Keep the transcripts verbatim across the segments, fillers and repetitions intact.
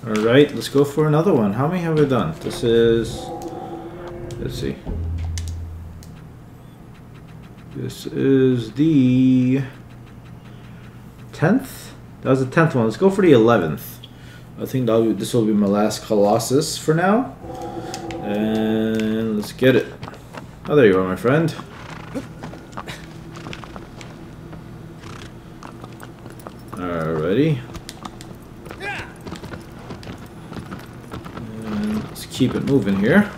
Alright, let's go for another one. How many have I done? This is... Let's see. This is the... tenth? That was the tenth one. Let's go for the eleventh. I think that'll be, this will be my last Colossus for now. And let's get it. Oh, there you are, my friend. Alrighty. And let's keep it moving here.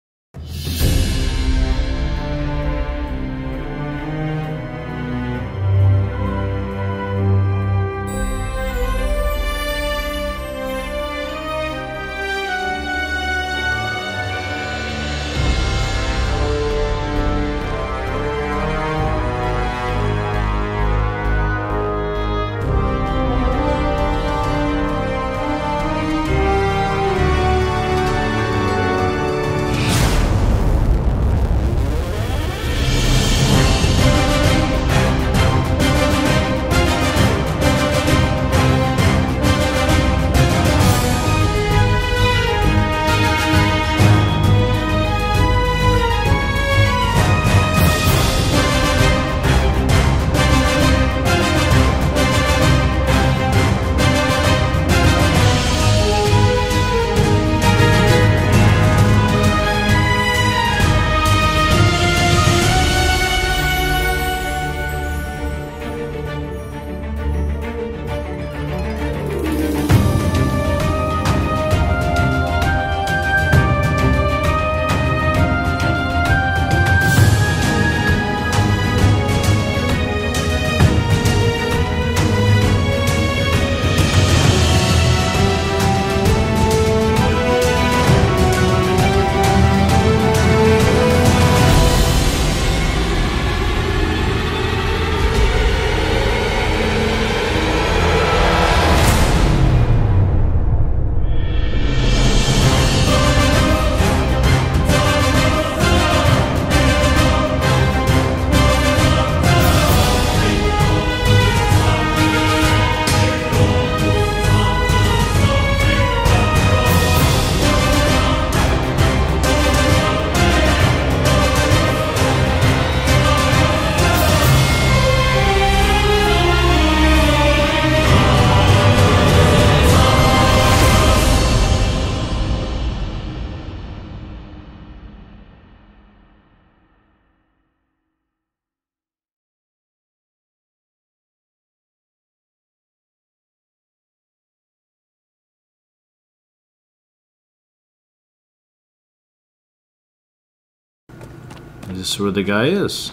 Is this where the guy is?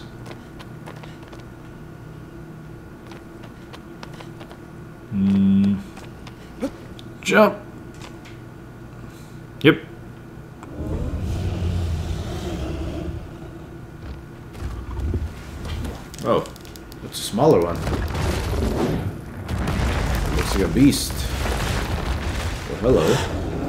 Hmm. Jump! Yep. Oh, it's a smaller one. Looks like a beast. Oh, hello.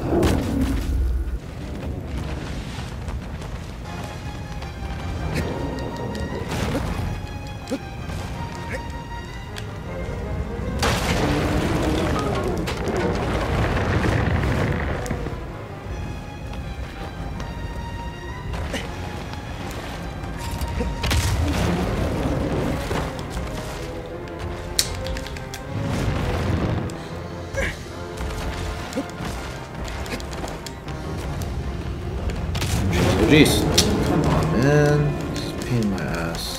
Jeez, come on, man. This is a pain in my ass.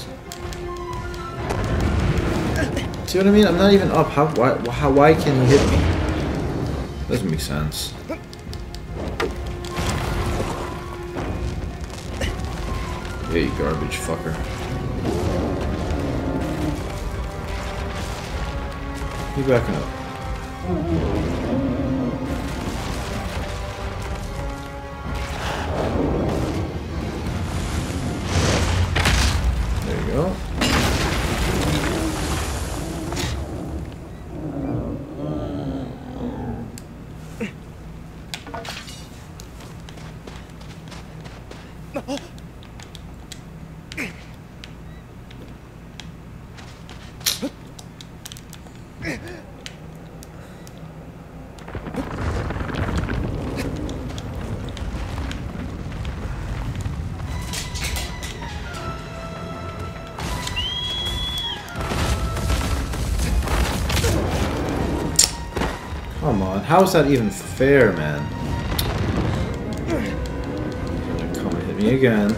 See what I mean? I'm not even up. How? Why? How? Why can he hit me? Doesn't make sense. Yeah, you garbage fucker. Keep backing up. There you go. on, how is that even fair, man? Come and hit me again.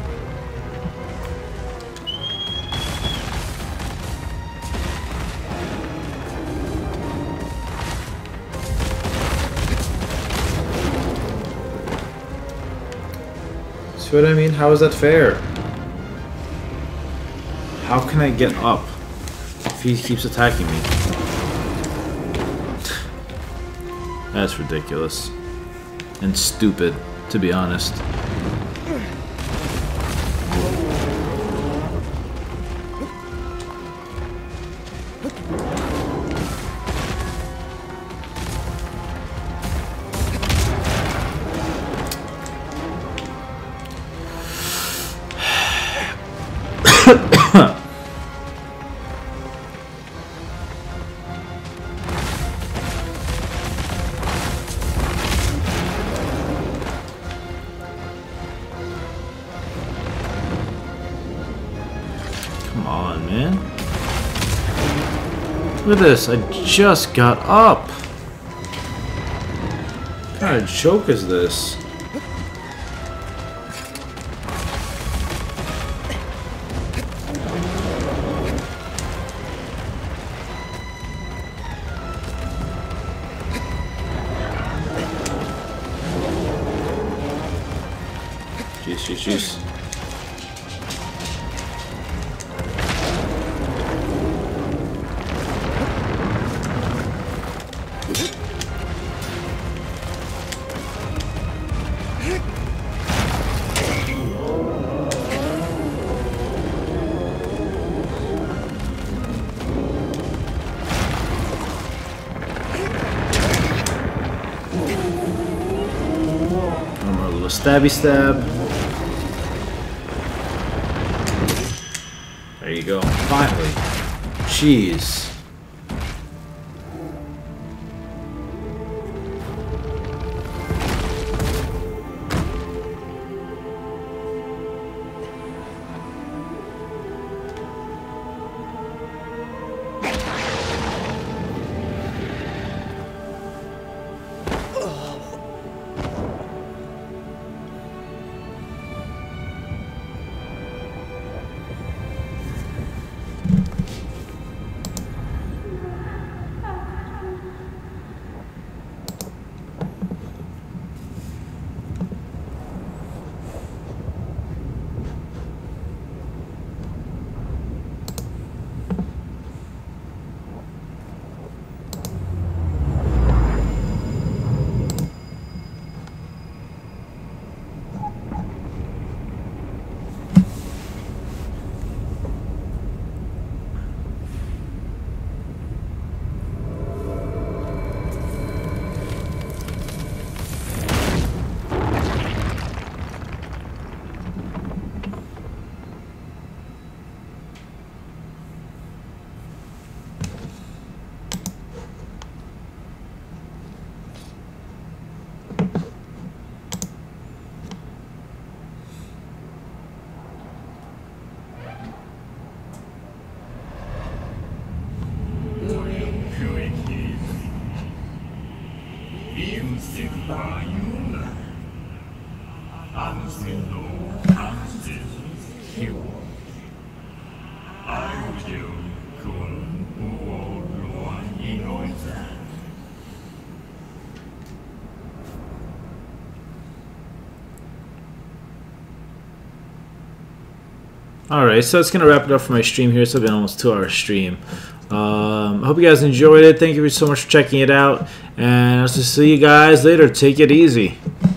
See what I mean? How is that fair? How can I get up if he keeps attacking me? That's ridiculous. And stupid, to be honest. Come on, man. Look at this. I just got up. What kind of joke is this? Jeez, jeez, jeez. Stabby stab. There you go. Finally. Jeez. Alright, so that's going to wrap it up for my stream here. It's been almost a two hour stream. Um, I hope you guys enjoyed it. Thank you so much for checking it out. And I'll see you guys later. Take it easy.